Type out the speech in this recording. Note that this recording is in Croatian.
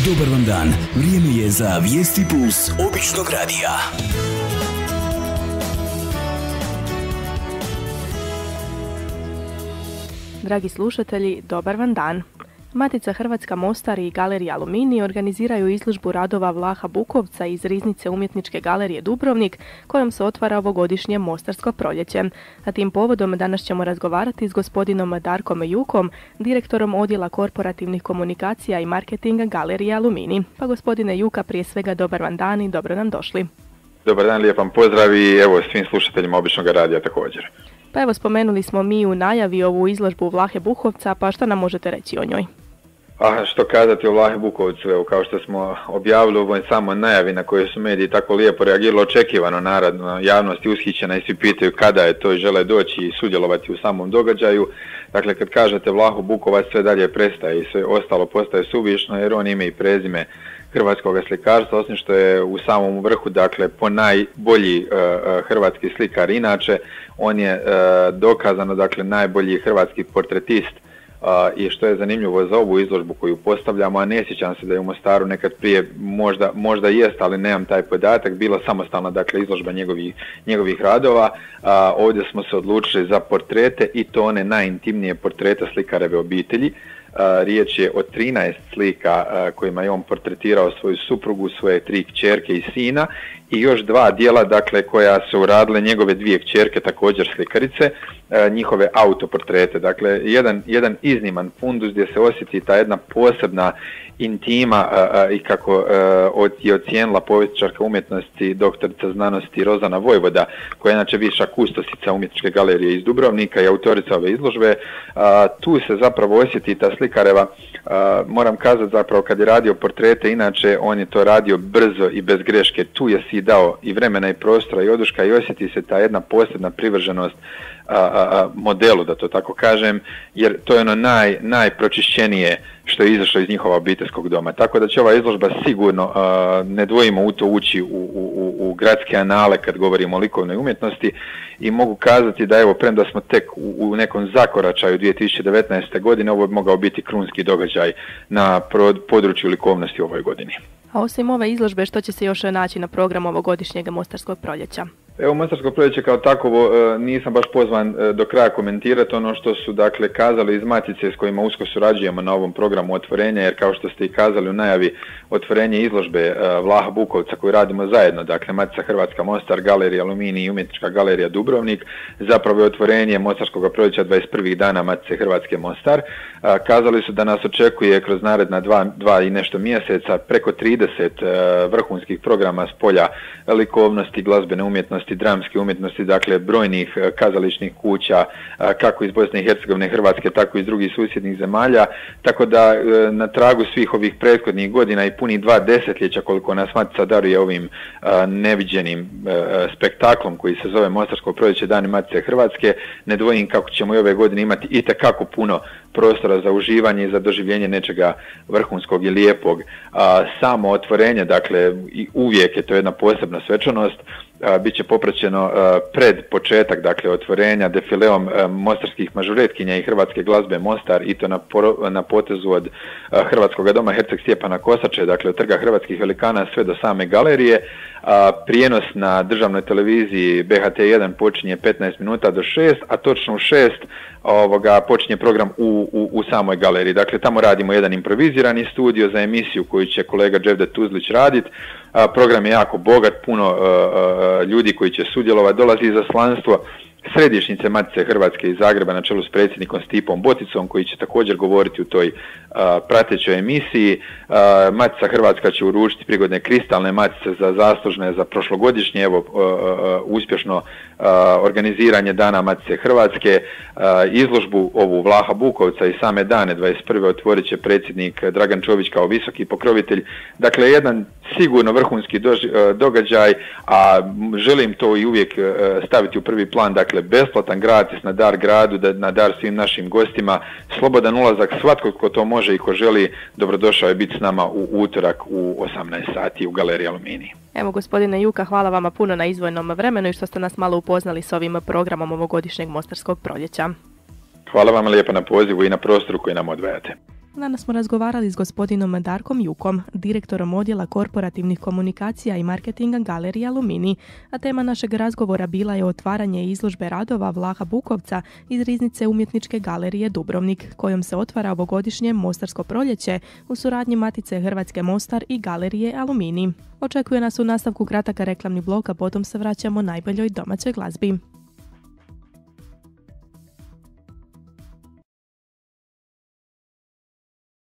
Dobar vam dan, vrijeme je za Vijesti Plus običnog radija. Dragi slušatelji, dobar vam dan. Matica Hrvatska Mostar i Galerija Aluminij organiziraju izložbu radova Vlaha Bukovca iz Riznice umjetničke galerije Dubrovnik, kojom se otvara ovogodišnje Mostarsko proljeće. A tim povodom danas ćemo razgovarati s gospodinom Darkom Jukom, direktorom odjela korporativnih komunikacija i marketinga Galerije Aluminij. Pa gospodine Juka, prije svega dobar vam dan i dobro nam došli. Dobar dan, lijep vam pozdrav i evo svim slušateljima običnog radija također. Pa evo, spomenuli smo mi u najavi ovu izložbu Vlahe Bukovca, pa šta nam možete reći o njoj? Što kazati o Vlahi Bukovcu, evo, kao što smo objavili u ovoj samoj najavi na kojoj su mediji tako lijepo reagirali, očekivano naravno, javnost je ushićena i svi pitaju kada je to i žele doći i sudjelovati u samom događaju. Dakle, kad kažete Vlahu Bukovac, sve dalje prestaje i sve ostalo postaje suvišno, jer on ima i prezime hrvatskog slikarstva, osim što je u samom vrhu, dakle, po najbolji hrvatski slikar inače, on je dokazano, dakle, najbolji hrvatski portretist. I što je zanimljivo za ovu izložbu koju postavljamo, a ne sjećam se da je u Mostaru nekad prije, možda jest, ali nemam taj podatak, bila samostalna, dakle, izložba njegovih radova. Ovdje smo se odlučili za portrete i to one najintimnije portrete slikareve obitelji. Riječ je o 13 slika kojima je on portretirao svoju suprugu, svoje 3 kćerke i sina i još 2 dijela, dakle, koja su uradile njegove 2 kćerke, također slikarice, njihove autoportrete. Dakle, jedan izniman fundus gdje se osjeti ta jedna posebna intima i kako je ocijenila povjesničarka umjetnosti, doktorica znanosti Rozana Vojvoda, koja je inače viša kustosica umjetničke galerije iz Dubrovnika i autorica ove izložbe. Tu se zapravo osjeti ta slikareva, moram kazati zapravo kad je radio portrete, inače on je to radio brzo i bez greške, tu je si dao i vremena i prostora i oduška i osjeti se ta jedna posebna privrženost modelu, da to tako kažem, jer to je ono najpročišćenije što je izašlo iz njihova obiteljskog doma. Tako da će ova izložba sigurno, ne dvojimo u to, ući u gradske anale kad govorimo o likovnoj umjetnosti i mogu kazati da evo, premda smo tek u nekom zakoračaju 2019. godine, ovo bi mogao biti krunski događaj na području likovnosti u ovoj godini. A osim ove izložbe, što će se još naći na programu ovogodišnjeg Mostarskog proljeća? Evo, Mostarsko proljeće kao takovo nisam baš pozvan do kraja komentirati ono što su, dakle, kazali iz Matice s kojima usko surađujemo na ovom programu otvorenja, jer kao što ste i kazali u najavi, otvorenje izložbe Vlaha Bukovca koju radimo zajedno, dakle Matica Hrvatska Mostar, Galerija Aluminij i umjetnička galerija Dubrovnik, zapravo je otvorenje Mostarskog proljeća 21. dana Matice Hrvatske Mostar. Kazali su da nas očekuje kroz naredna dva i nešto mjeseca preko 30 vrhunskih programa s polja likovnosti, glazbene umjetnosti, dramske umjetnosti, dakle brojnih kazališnih kuća, kako iz Bosne i Hercegovine, Hrvatske, tako i iz drugih susjednih zemalja, tako da na tragu svih ovih prethodnih godina i punih 2 desetljeća koliko nas Matica daruje ovim neviđenim spektaklom koji se zove Mostarsko proljeće Dani Matice Hrvatske, ne dvojim kako ćemo i ove godine imati itekako puno prostora za uživanje i za doživljenje nečega vrhunskog i lijepog. Samo otvorenje, dakle, uvijek je to jedna posebna svečanost, bit će popraćeno pred početak, dakle, otvorenja defileom mostarskih mažuretkinja i hrvatske glazbe Mostar, i to na potezu od Hrvatskog doma Herceg Stjepana Kosače, dakle od Trga hrvatskih velikana sve do same galerije. Prijenos na državnoj televiziji BHT1 počinje 15 minuta do 6, a točno u 6 počinje program u samoj galeriji. Dakle, tamo radimo jedan improvizirani studio za emisiju koju će kolega Dževdet Tuzlić raditi. Program je jako bogat, puno ljudi koji će sudjelovati, dolazi izaslanstvo središnjice Matice Hrvatske iz Zagreba na čelu s predsjednikom Stipom Boticom, koji će također govoriti u toj pratećoj emisiji. Matica Hrvatska će uručiti prigodne kristalne matice za zaslužne za prošlogodišnje, evo, uspješno organiziranje Dana Matice Hrvatske. Izložbu ovu Vlaha Bukovca i same dane 21. otvorit će predsjednik Dragan Čović kao visoki pokrovitelj. Dakle, jedan sigurno vrhunski događaj, a želim to i uvijek staviti u prvi plan, dakle besplatan, gratis, na dar gradu, na dar svim našim gostima, slobodan ulazak, svatko ko to može i ko želi, dobrodošao je biti s nama u utorak u 18 sati u Galeriji Aluminij. Evo, gospodine Juka, hvala vama puno na izdvojenom vremenu i što ste nas malo upoznali s ovim programom ovogodišnjeg Mostarskog proljeća. Hvala vam lijepo na pozivu i na prostoru koji nam odvajate. Danas smo razgovarali s gospodinom Darkom Jukom, direktorom odjela korporativnih komunikacija i marketinga Galerije Aluminij, a tema našeg razgovora bila je otvaranje izložbe radova Vlaha Bukovca iz riznice Umjetničke galerije Dubrovnik, kojom se otvara ovogodišnje Mostarsko proljeće u suradnji Matice Hrvatske Mostar i Galerije Aluminij. Očekuje nas u nastavku krataka reklamni blok, a potom se vraćamo najboljoj domaćoj glazbi.